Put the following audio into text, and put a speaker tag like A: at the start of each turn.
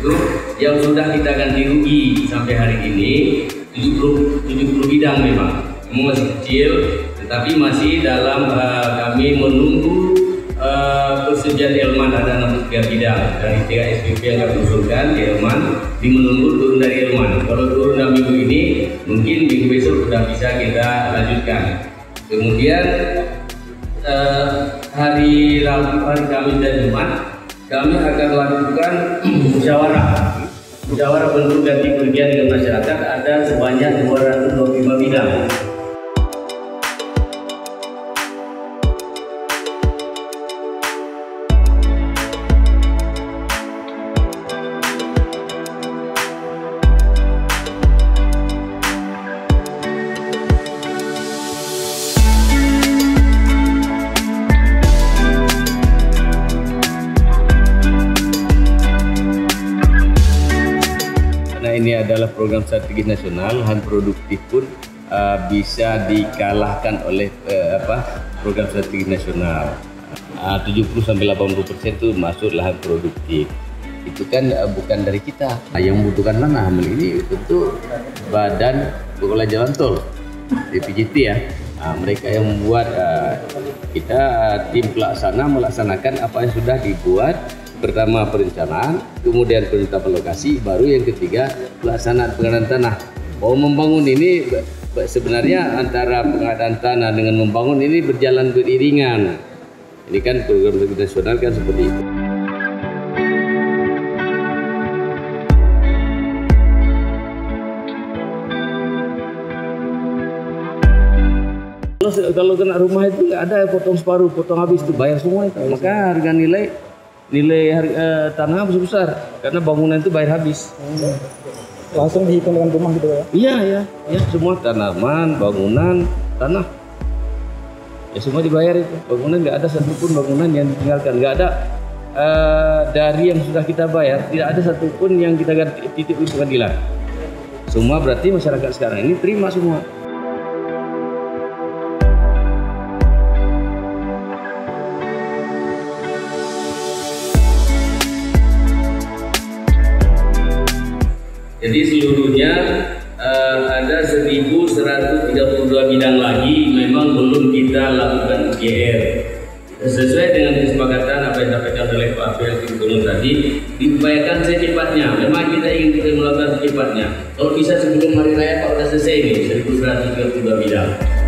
A: itu yang sudah kita ganti rugi sampai hari ini 70 bidang memang masih kecil, tetapi masih dalam kami menunggu persetujuan Elman. Ada 63 bidang dari 3 SPP yang kami usulkan di Elman, menunggu turun dari Elman. Kalau turun dalam minggu ini, mungkin minggu besok sudah bisa kita lanjutkan. Kemudian hari Rabu, hari Kamis dan Jumat kami akan lakukan musyawarah bentuk ganti kerugian dengan masyarakat. Ada sebanyak 225 bidang. Ini adalah program strategis nasional, lahan produktif pun bisa dikalahkan oleh program strategis nasional. 70-80% itu masuk lahan produktif. Itu kan bukan dari kita. Yang membutuhkan tanah ini tentu Badan Pengelola Jalan Tol, BPJT ya. Mereka yang membuat, kita tim pelaksana melaksanakan apa yang sudah dibuat. Pertama perencanaan, kemudian penetapan lokasi, baru yang ketiga pelaksanaan pengadaan tanah. Bahwa membangun ini sebenarnya antara pengadaan tanah dengan membangun ini berjalan beriringan. Ini kan program nasional kan seperti itu. Kalau kena rumah itu nggak ada potong separuh, potong habis, itu bayar semua itu. Maka harga nilai tanah besar karena bangunan itu bayar habis.
B: Langsung dihitung dengan rumah gitu ya?
A: Iya, semua tanaman, bangunan, tanah, ya semua dibayar itu. Bangunan nggak ada satupun bangunan yang ditinggalkan, nggak ada dari yang sudah kita bayar, tidak ada satupun yang kita ganti titik di pengadilan. Semua berarti masyarakat sekarang ini terima semua. Jadi seluruhnya ada 1.132 bidang lagi memang belum kita lakukan UGR. Sesuai dengan kesepakatan apa yang disampaikan oleh Pak PLT Gubernur tadi, diupayakan secepatnya. Memang kita ingin melakukan secepatnya. Kalau bisa sebelum hari raya Pak sudah selesai ini 1.132 bidang.